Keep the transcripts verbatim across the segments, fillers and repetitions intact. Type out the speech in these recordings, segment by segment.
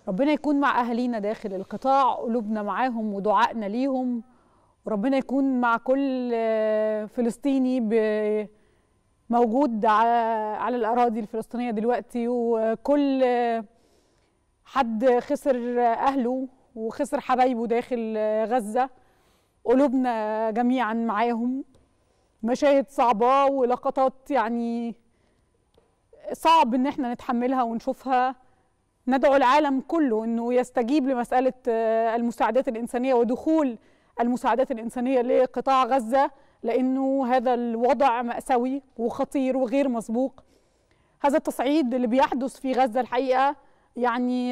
ربنا يكون مع أهالينا داخل القطاع، قلوبنا معاهم ودعائنا ليهم. وربنا يكون مع كل فلسطيني موجود على الأراضي الفلسطينية دلوقتي، وكل حد خسر أهله وخسر حبايبه داخل غزة. قلوبنا جميعا معاهم. مشاهد صعبة ولقطات يعني صعب ان احنا نتحملها ونشوفها. ندعو العالم كله انه يستجيب لمسألة المساعدات الإنسانية ودخول المساعدات الإنسانية لقطاع غزة، لأنه هذا الوضع مأساوي وخطير وغير مسبوق. هذا التصعيد اللي بيحدث في غزة الحقيقة يعني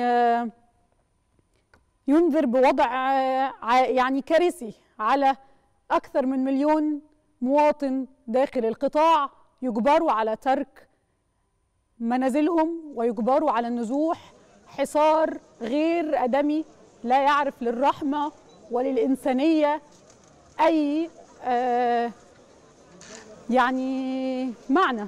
ينذر بوضع يعني كارثي على أكثر من مليون مواطن داخل القطاع، يجبروا على ترك منازلهم ويجبروا على النزوح. حصار غير آدمي لا يعرف للرحمة وللإنسانية أي آه يعني معنى.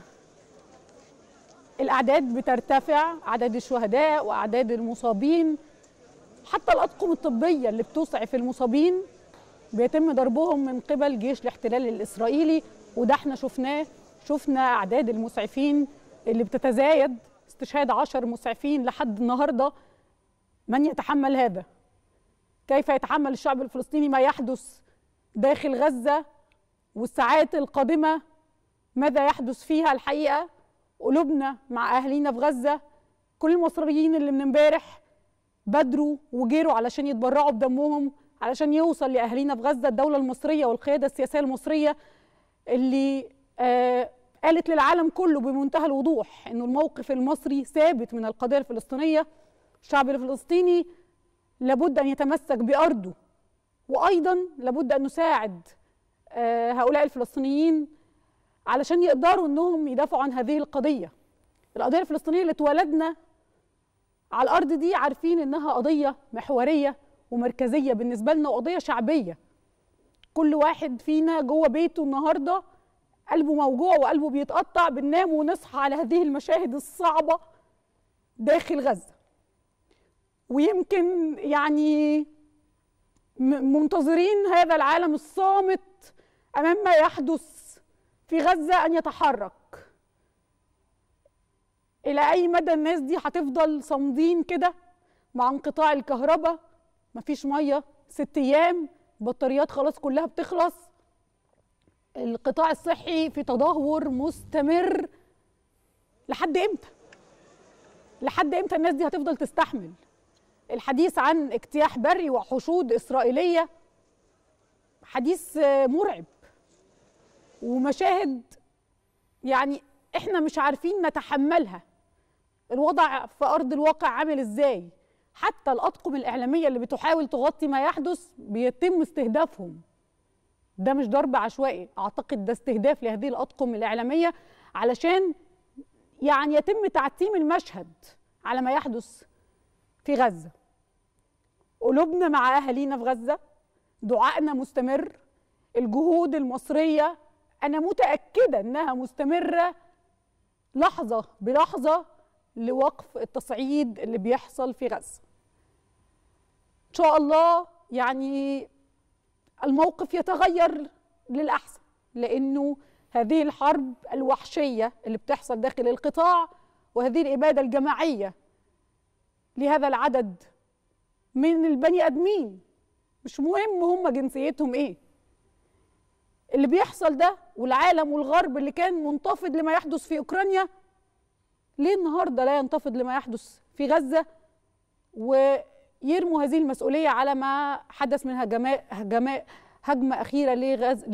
الأعداد بترتفع، أعداد الشهداء وأعداد المصابين، حتى الأطقم الطبية اللي بتسعف المصابين بيتم ضربهم من قبل جيش الاحتلال الإسرائيلي، وده احنا شفناه. شفنا أعداد المسعفين اللي بتتزايد، استشهاد عشر مسعفين لحد النهارده. من يتحمل هذا؟ كيف يتحمل الشعب الفلسطيني ما يحدث داخل غزة؟ والساعات القادمة ماذا يحدث فيها؟ الحقيقة قلوبنا مع أهالينا في غزة. كل المصريين اللي من امبارح بادروا وجيروا علشان يتبرعوا بدمهم علشان يوصل لأهالينا في غزة. الدولة المصرية والقيادة السياسية المصرية اللي آه قالت للعالم كله بمنتهى الوضوح إنه الموقف المصري ثابت من القضية الفلسطينية. الشعب الفلسطيني لابد أن يتمسك بأرضه، وأيضا لابد أن نساعد آه هؤلاء الفلسطينيين علشان يقدروا أنهم يدافعوا عن هذه القضية. القضية الفلسطينية اللي اتولدنا على الأرض دي عارفين إنها قضية محورية ومركزية بالنسبة لنا، وقضية شعبية. كل واحد فينا جوه بيته النهاردة قلبه موجوع وقلبه بيتقطع، بننام ونصحى على هذه المشاهد الصعبة داخل غزة. ويمكن يعني منتظرين هذا العالم الصامت أمام ما يحدث في غزة أن يتحرك. إلى أي مدى الناس دي هتفضل صامدين كده مع انقطاع الكهرباء؟ مفيش مية ست أيام، بطاريات خلاص كلها بتخلص، القطاع الصحي في تدهور مستمر. لحد إمتى؟ لحد إمتى الناس دي هتفضل تستحمل؟ الحديث عن اجتياح بري وحشود إسرائيلية حديث مرعب، ومشاهد يعني إحنا مش عارفين نتحملها. الوضع في أرض الواقع عامل إزاي؟ حتى الأطقم الإعلامية اللي بتحاول تغطي ما يحدث بيتم استهدافهم. ده مش ضرب عشوائي، أعتقد ده استهداف لهذه الأطقم الإعلامية علشان يعني يتم تعتيم المشهد على ما يحدث في غزة. قلوبنا مع أهالينا في غزة، دعائنا مستمر. الجهود المصرية أنا متأكدة أنها مستمرة لحظة بلحظة لوقف التصعيد اللي بيحصل في غزة. إن شاء الله يعني الموقف يتغير للأحسن، لأنه هذه الحرب الوحشية اللي بتحصل داخل القطاع وهذه الإبادة الجماعية لهذا العدد من البني آدمين، مش مهم هم جنسيتهم إيه، اللي بيحصل ده. والعالم والغرب اللي كان منتفض لما يحدث في أوكرانيا، ليه النهارده لا ينتفض لما يحدث في غزة ويرموا هذه المسؤولية على ما حدث من هجماء هجماء هجمة أخيرة لغز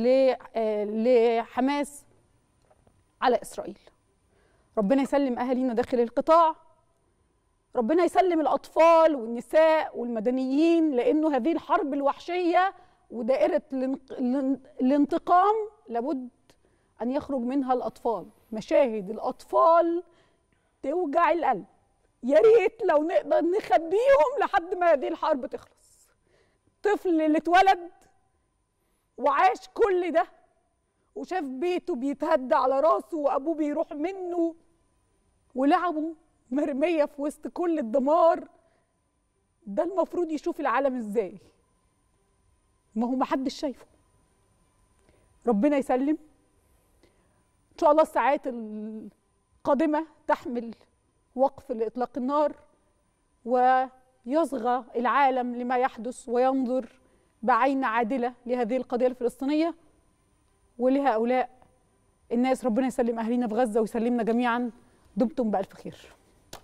لحماس على إسرائيل؟ ربنا يسلم أهالينا داخل القطاع، ربنا يسلم الأطفال والنساء والمدنيين، لأنه هذه الحرب الوحشية ودائرة الانتقام لابد أن يخرج منها الأطفال. مشاهد الأطفال توجع القلب. يا ريت لو نقدر نخبيهم لحد ما هذه الحرب تخلص. طفل اللي اتولد وعاش كل ده وشاف بيته بيتهدى على راسه وأبوه بيروح منه ولعبه مرمية في وسط كل الدمار، ده المفروض يشوف العالم ازاي؟ ما هو محدش شايفه. ربنا يسلم. ان شاء الله الساعات القادمه تحمل وقف لاطلاق النار، ويصغى العالم لما يحدث وينظر بعين عادله لهذه القضيه الفلسطينيه ولهؤلاء الناس. ربنا يسلم اهالينا في غزه ويسلمنا جميعا. دمتم بألف خير.